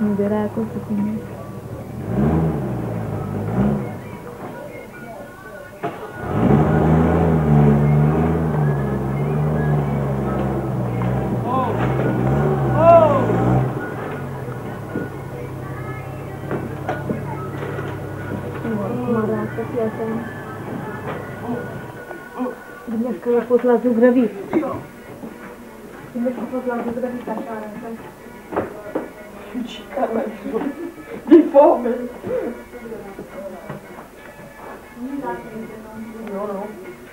Nu era acolo cu tine. Gândești că a fost la zugrăvit. Gândești că a fost la zugrăvit așa arată. Și care mai sus, de foame. Nu.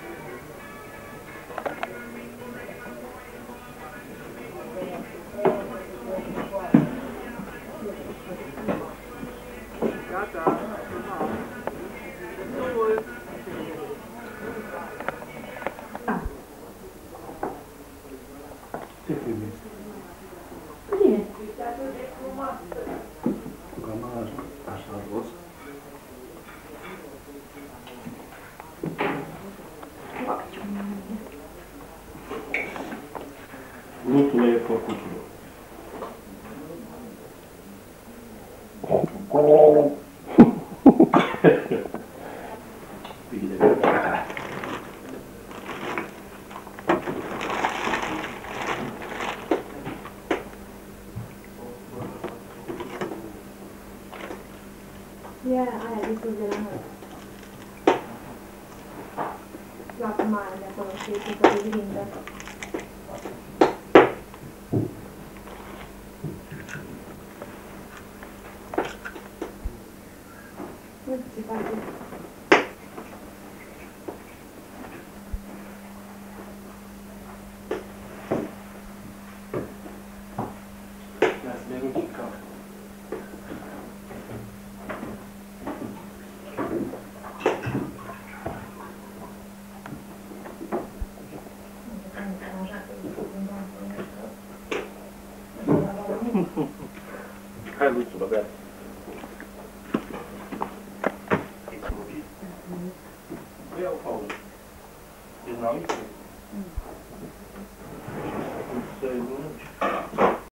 Ce filmezi? Bine. Cam așa rost. Lutul e porcuțul. Bine. E aia de sus de la noi. La mare de acolo, știi, cu pe grindă. Uite ce face. Ia-ți mereu și cap. Hai, Luțu, băgat. Ia o pauză. Ești la mică?